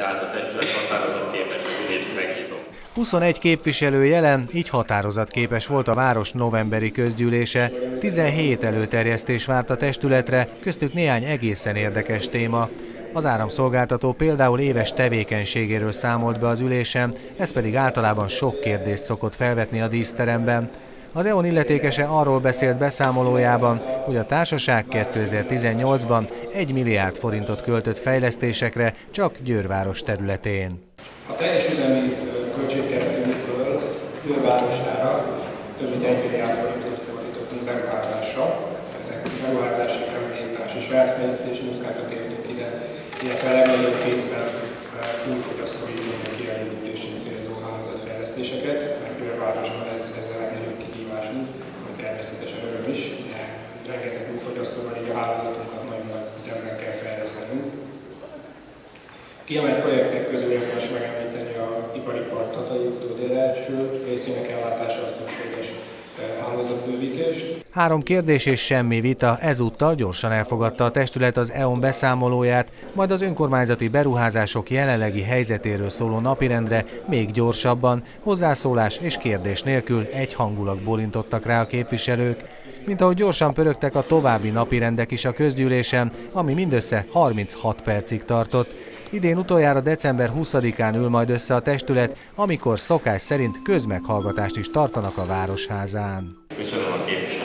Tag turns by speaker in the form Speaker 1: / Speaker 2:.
Speaker 1: tehát a testület határozatképes az ülést megnyitom.
Speaker 2: 21 képviselő jelen, így határozatképes volt a város novemberi közgyűlése. 17 előterjesztés várt a testületre, köztük néhány egészen érdekes téma. Az áramszolgáltató például éves tevékenységéről számolt be az ülésen, ez pedig általában sok kérdést szokott felvetni a díszteremben. Az EON illetékese arról beszélt beszámolójában, hogy a társaság 2018-ban 1 milliárd forintot költött fejlesztésekre csak Győrváros területén.
Speaker 3: A teljes üzemi költségkeretünkből Győrvárosára több mint 1 milliárd forintot fordítottunk beruházásra. Ezek beruházási, felújítás és sajátfejlesztési munkákat értünk ide, illetve a legnagyobb részben újfogyasztói igények kielégítésén célzó hálózatfejlesztéseket, mert Győrvárosban ez a legnagyobb kihívásunk, ami természetesen öröm is, de rengeteg újfogyasztóval így a hálózatunkat nagyon nagy ütemben kell fejlesztenünk. Kiemelt projektek közül érdemes megemlíteni a ipari park Tatai úttól délre részének ellátására szükséges hálózatbővítést.
Speaker 2: 3 kérdés és semmi vita, ezúttal gyorsan elfogadta a testület az EON beszámolóját, majd az önkormányzati beruházások jelenlegi helyzetéről szóló napirendre még gyorsabban, hozzászólás és kérdés nélkül egyhangulag bólintottak rá a képviselők. Mint ahogy gyorsan pörögtek a további napirendek is a közgyűlésen, ami mindössze 36 percig tartott. Idén utoljára december 20-án ül majd össze a testület, amikor szokás szerint közmeghallgatást is tartanak a Városházán.
Speaker 1: Köszönöm a képviselőt.